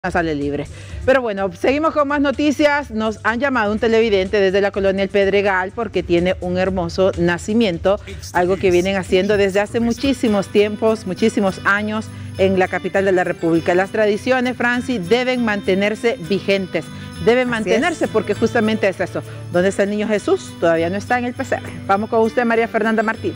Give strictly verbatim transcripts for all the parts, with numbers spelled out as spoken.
sale libre. Pero bueno, seguimos con más noticias. Nos han llamado un televidente desde la colonia El Pedregal porque tiene un hermoso nacimiento, algo que vienen haciendo desde hace muchísimos tiempos, muchísimos años en la capital de la República. Las tradiciones, Francis, deben mantenerse vigentes, deben Así mantenerse es. porque justamente es eso. ¿Dónde está el niño Jesús? Todavía no está en el pesebre. Vamos con usted, María Fernanda Martínez.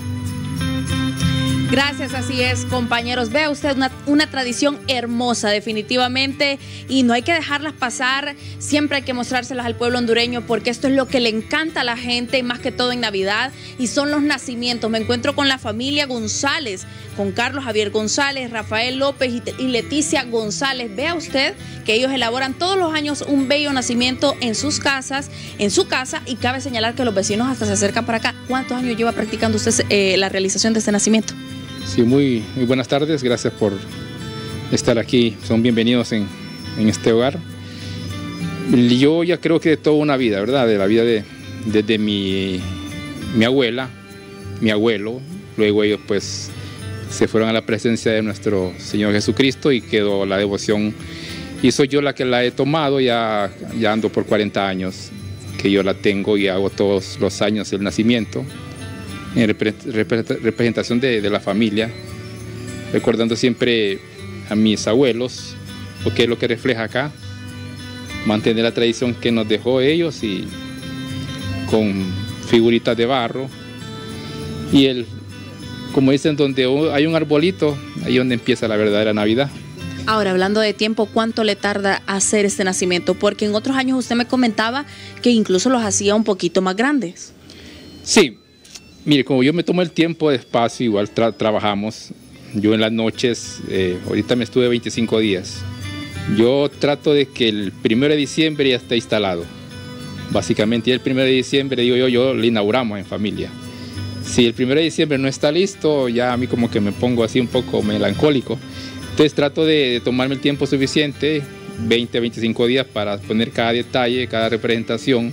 Gracias, así es, compañeros. Vea usted una, una tradición hermosa, definitivamente, y no hay que dejarlas pasar. Siempre hay que mostrárselas al pueblo hondureño porque esto es lo que le encanta a la gente, más que todo en Navidad, y son los nacimientos. Me encuentro con la familia González, con Carlos Javier González, Rafael López y, y Leticia González. Vea usted que ellos elaboran todos los años un bello nacimiento en sus casas, en su casa, y cabe señalar que los vecinos hasta se acercan para acá. ¿Cuántos años lleva practicando usted eh, la realización de este nacimiento? Sí, muy, muy buenas tardes, gracias por estar aquí, son bienvenidos en, en este hogar. Yo ya creo que de toda una vida, ¿verdad? De la vida de, de, de mi, mi abuela, mi abuelo, luego ellos pues se fueron a la presencia de nuestro Señor Jesucristo y quedó la devoción, y soy yo la que la he tomado, ya, ya ando por cuarenta años que yo la tengo y hago todos los años el nacimiento, en representación de, de la familia, recordando siempre a mis abuelos, porque es lo que refleja acá, mantener la tradición que nos dejó ellos, y con figuritas de barro, y el, como dicen, donde hay un arbolito, ahí es donde empieza la verdadera Navidad. Ahora, hablando de tiempo, ¿cuánto le tarda hacer este nacimiento? Porque en otros años usted me comentaba que incluso los hacía un poquito más grandes. Sí. Mire, como yo me tomo el tiempo despacio, igual tra trabajamos, yo en las noches, eh, ahorita me estuve veinticinco días, yo trato de que el primero de diciembre ya esté instalado, básicamente, y el primero de diciembre, digo yo, yo lo inauguramos en familia. Si el primero de diciembre no está listo, ya a mí como que me pongo así un poco melancólico, entonces trato de, de tomarme el tiempo suficiente, veinte, veinticinco días, para poner cada detalle, cada representación,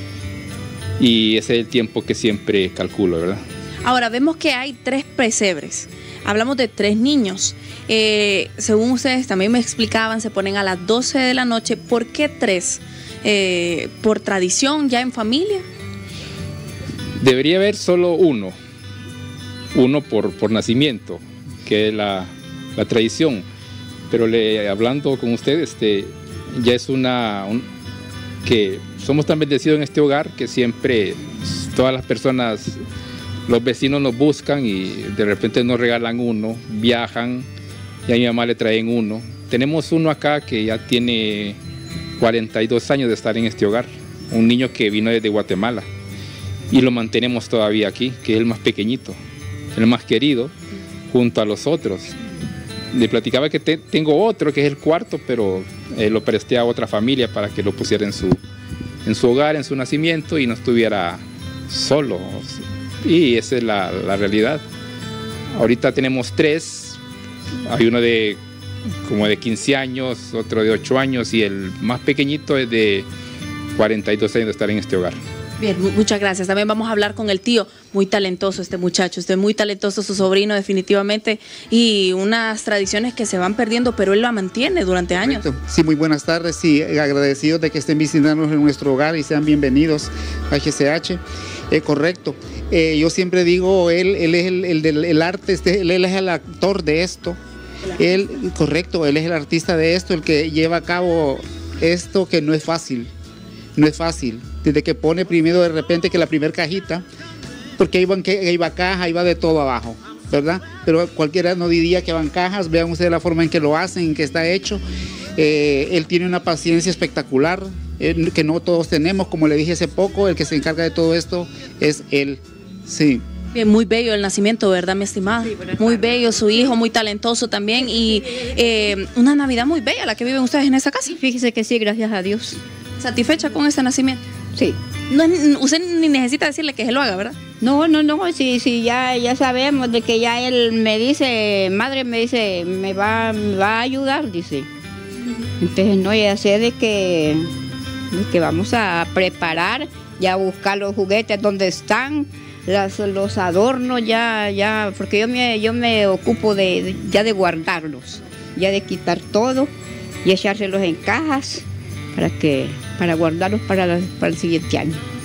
y ese es el tiempo que siempre calculo, ¿verdad? Ahora, vemos que hay tres pesebres, hablamos de tres niños, eh, según ustedes también me explicaban, se ponen a las doce de la noche. ¿Por qué tres? Eh, ¿Por tradición ya en familia? Debería haber solo uno, uno por, por nacimiento, que es la, la tradición, pero le, hablando con ustedes, este, ya es una... Un, que somos tan bendecidos en este hogar que siempre todas las personas, los vecinos nos buscan y de repente nos regalan uno, viajan y a mi mamá le traen uno. Tenemos uno acá que ya tiene cuarenta y dos años de estar en este hogar, un niño que vino desde Guatemala y lo mantenemos todavía aquí, que es el más pequeñito, el más querido, junto a los otros. Le platicaba que te, tengo otro que es el cuarto, pero eh, lo presté a otra familia para que lo pusiera en su, en su hogar, en su nacimiento, y no estuviera solo. Y esa es la, la realidad. Ahorita tenemos tres, hay uno de como de quince años, otro de ocho años, y el más pequeñito es de cuarenta y dos años de estar en este hogar. Bien, muchas gracias. También vamos a hablar con el tío, muy talentoso este muchacho, este muy talentoso su sobrino definitivamente, y unas tradiciones que se van perdiendo, pero él la mantiene durante años. Correcto. Sí, muy buenas tardes, sí, agradecidos de que estén visitándonos en nuestro hogar y sean bienvenidos a G C H. Eh, correcto, eh, yo siempre digo, él, él es el, el del el arte, este, él, él es el actor de esto, él, correcto, él es el artista de esto, el que lleva a cabo esto que no es fácil, no es fácil. Desde que pone primero de repente que la primera cajita, porque ahí, van, ahí va caja, ahí va de todo abajo, ¿verdad? Pero cualquiera no diría que van cajas, vean ustedes la forma en que lo hacen, en que está hecho. Eh, él tiene una paciencia espectacular, eh, que no todos tenemos, como le dije hace poco, el que se encarga de todo esto es él, sí. Bien, muy bello el nacimiento, ¿verdad, mi estimada? Sí, muy bello, su hijo, muy talentoso también, y eh, una Navidad muy bella la que viven ustedes en esa casa. Sí, fíjese que sí, gracias a Dios. ¿Satisfecha con este nacimiento? Sí. No, usted ni necesita decirle que se lo haga, ¿verdad? No, no, no, sí, sí, ya, ya sabemos de que ya él me dice, madre me dice, me va, me va a ayudar, dice. Entonces no, ya sé de que, de que vamos a preparar, ya buscar los juguetes donde están, las, los adornos, ya, ya, porque yo me, yo me ocupo de, ya de guardarlos, ya de quitar todo. y echárselos en cajas para, que, para guardarlos para, la, para el siguiente año.